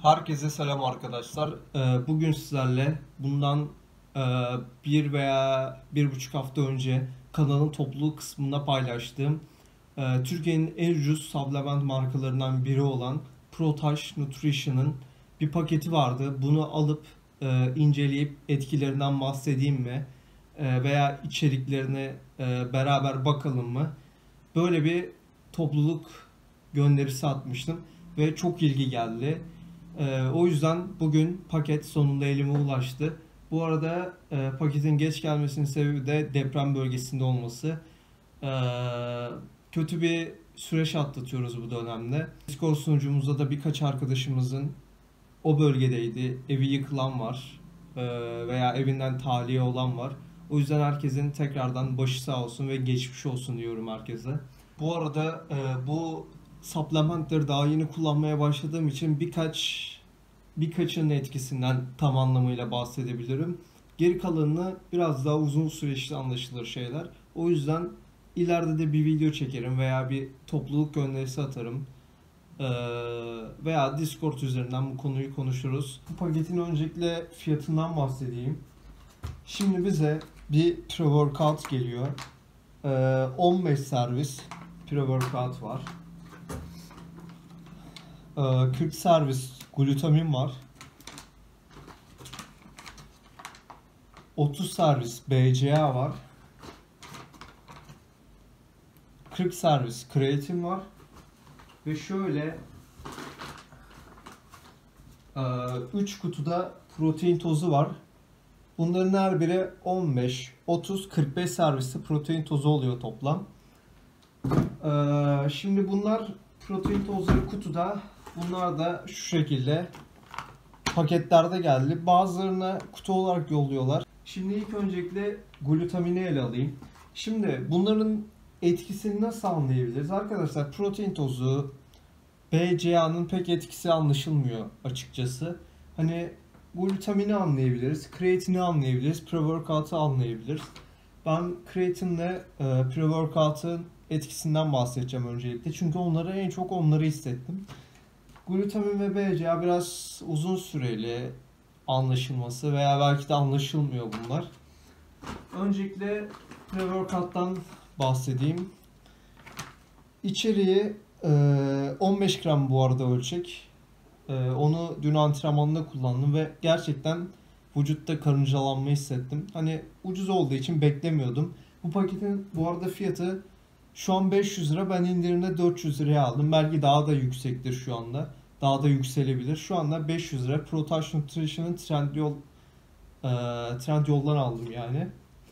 Herkese selam arkadaşlar. Bugün sizlerle bundan bir veya 1,5 hafta önce kanalın topluluk kısmında paylaştığım Türkiye'nin en ucuz supplement markalarından biri olan ProTouch Nutrition'ın bir paketi vardı. Bunu alıp inceleyip etkilerinden bahsedeyim mi? Veya içeriklerine beraber bakalım mı? Böyle bir topluluk gönderisi atmıştım ve çok ilgi geldi. O yüzden bugün paket sonunda elime ulaştı. Bu arada paketin geç gelmesinin sebebi de deprem bölgesinde olması. Kötü bir süreç atlatıyoruz bu dönemde. Discord sunucumuzda da birkaç arkadaşımızın o bölgedeydi. Evi yıkılan var veya evinden tahliye olan var. O yüzden herkesin tekrardan başı sağ olsun ve geçmiş olsun diyorum herkese. Bu arada bu supplementleri daha yeni kullanmaya başladığım için birkaçının etkisinden tam anlamıyla bahsedebilirim. Geri kalanını biraz daha uzun süreçte anlaşılır şeyler. O yüzden ileride de bir video çekerim veya bir topluluk gönderisi atarım. Veya Discord üzerinden bu konuyu konuşuruz. Bu paketin öncelikle fiyatından bahsedeyim. Şimdi bize bir pre-workout geliyor. 15 servis pre-workout var. 40 servis glutamin var. 30 servis BCA var. 40 servis kreatin var. Ve şöyle 3 kutuda protein tozu var. Bunların her biri 15, 30, 45 serviste protein tozu oluyor toplam. Şimdi bunlar protein tozları kutuda. Bunlar da şu şekilde paketlerde geldi. Bazılarını kutu olarak yolluyorlar. Şimdi ilk öncelikle glutamini ele alayım. Şimdi bunların etkisini nasıl anlayabiliriz? Arkadaşlar protein tozu, BCA'nın pek etkisi anlaşılmıyor açıkçası. Hani glutamini anlayabiliriz, kreatini anlayabiliriz, pre-workout'u anlayabiliriz. Ben kreatinle pre-workout'un etkisinden bahsedeceğim öncelikle. Çünkü en çok onları hissettim. Glutamin ve BCA biraz uzun süreli anlaşılması veya belki de anlaşılmıyor bunlar. Öncelikle pre-workout'tan bahsedeyim. İçeriği 15 gram bu arada ölçek. Onu dün antrenmanda kullandım ve gerçekten vücutta karıncalanma hissettim. Hani ucuz olduğu için beklemiyordum. Bu paketin bu arada fiyatı şu an 500 lira. Ben indirimde 400 liraya aldım. Belki daha da yüksektir şu anda. Daha da yükselebilir. Şu anda 500 lira. ProTouch Nutrition'ın Trendyol'dan aldım yani.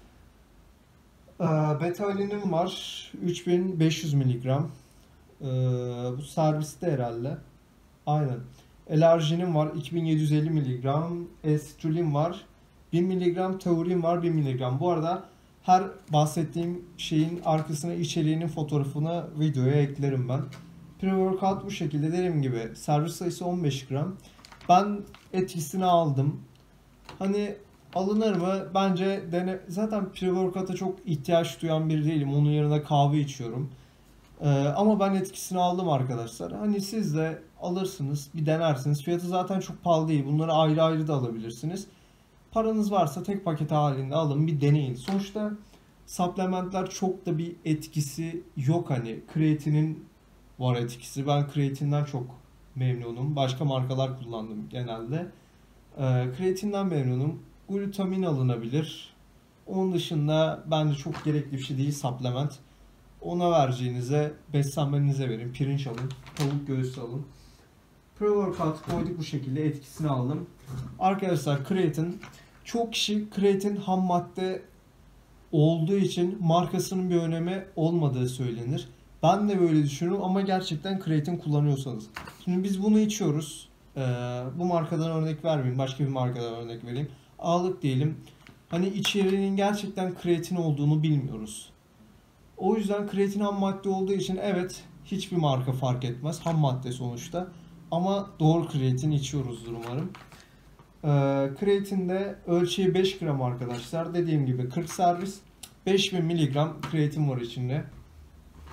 Beta-alanin var. 3500 miligram. Bu serviste herhalde. Aynen. L-arginin var 2750 miligram. Estrulin var 1000 miligram. Taurin var 1000 miligram. Bu arada her bahsettiğim şeyin arkasına içeriğinin fotoğrafını videoya eklerim ben. Pre-workout bu şekilde, dediğim gibi servis sayısı 15 gram. Ben etkisini aldım. Hani alınır mı? Bence zaten pre-workout'a çok ihtiyaç duyan biri değilim. Onun yerine kahve içiyorum. Ama ben etkisini aldım arkadaşlar. Hani siz de alırsınız, bir denersiniz. Fiyatı zaten çok pahalı değil. Bunları ayrı ayrı da alabilirsiniz. Paranız varsa tek paket halinde alın, bir deneyin. Sonuçta supplementler çok da bir etkisi yok hani. Kreatinin var etkisi. Ben kreatinden çok memnunum. Başka markalar kullandım genelde. Kreatinden memnunum. Glutamin alınabilir. Onun dışında bence çok gerekli bir şey değil supplement. Ona vereceğinize beslenmenize verin. Pirinç alın. Tavuk göğsü alın. Pre-workout koyduk bu şekilde, etkisini aldım. Arkadaşlar kreatin. Çok kişi kreatin ham madde olduğu için markasının bir önemi olmadığı söylenir. Ben de böyle düşünüyorum ama gerçekten kreatin kullanıyorsanız. Şimdi biz bunu içiyoruz. Bu markadan örnek vermeyeyim. Başka bir markadan örnek vereyim. Ağırlık diyelim. Hani içeriğinin gerçekten kreatin olduğunu bilmiyoruz. O yüzden kreatin ham madde olduğu için evet, hiçbir marka fark etmez. Ham madde sonuçta. Ama doğru kreatin içiyoruzdur umarım. Kreatinde ölçeği 5 gram arkadaşlar. Dediğim gibi 40 servis. 5000 miligram kreatin var içinde.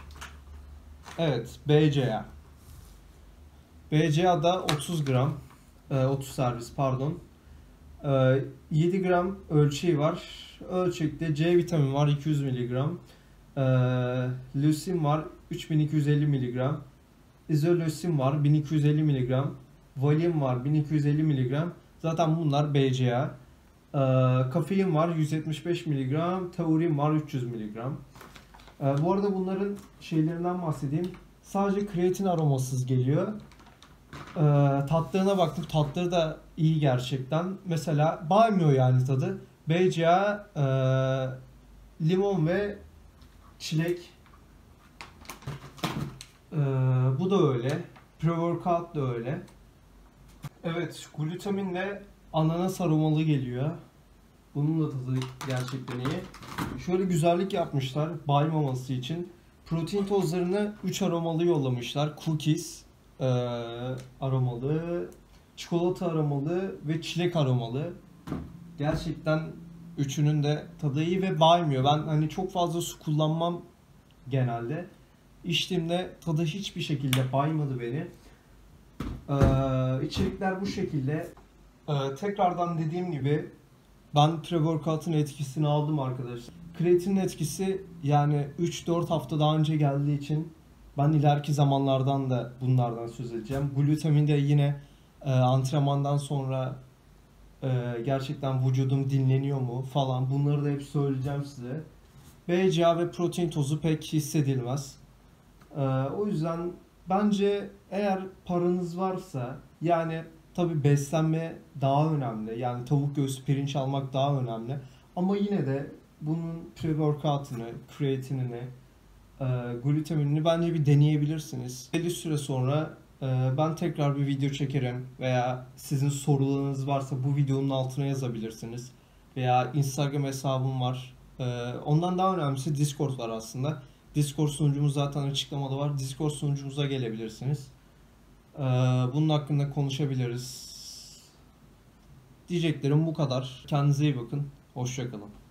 Evet, BCA. BCA da 30 gram. 30 servis pardon. 7 gram ölçeği var. Ölçekte C vitamini var 200 miligram. Leucin var 3250 miligram. İzoleucin var 1250 miligram. Valin var 1250 miligram. Zaten bunlar BCA. Kafein var 175 miligram. Taurin var 300 miligram. Bu arada bunların şeylerinden bahsedeyim. Sadece kreatin aromasız geliyor. Tatlarına baktım. Tatları da iyi gerçekten. Mesela baymıyor yani tadı. BCA, limon ve çilek. Bu da öyle. Pre-workout da öyle. Evet, glutaminle ananas aromalı geliyor. Bunun da tadı gerçekten iyi. Şöyle güzellik yapmışlar baymaması için. Protein tozlarını 3 aromalı yollamışlar. Cookies aromalı, çikolata aromalı ve çilek aromalı. Gerçekten üçünün de tadı iyi ve baymıyor. Ben hani çok fazla su kullanmam genelde. İçtiğimde tadı hiçbir şekilde baymadı beni. İçerikler bu şekilde. Tekrardan dediğim gibi ben pre-workout'un etkisini aldım arkadaşlar. Kreatinin etkisi yani 3-4 hafta daha önce geldiği için ben ileriki zamanlardan da bunlardan söz edeceğim. Glutamin de yine antrenmandan sonra gerçekten vücudum dinleniyor mu falan bunları da hep söyleyeceğim size. BCA ve protein tozu pek hissedilmez. O yüzden bence eğer paranız varsa yani tabii beslenme daha önemli. Yani tavuk göğsü pirinç almak daha önemli. Ama yine de bunun pre-workout'ını, kreatinini, glutaminini bence bir deneyebilirsiniz. Belli süre sonra ben tekrar bir video çekerim veya sizin sorularınız varsa bu videonun altına yazabilirsiniz. Veya Instagram hesabım var. Ondan daha önemlisi Discord var aslında. Discord sunucumuz zaten açıklamada var. Discord sunucumuza gelebilirsiniz. Bunun hakkında konuşabiliriz. Diyeceklerim bu kadar. Kendinize iyi bakın. Hoşça kalın.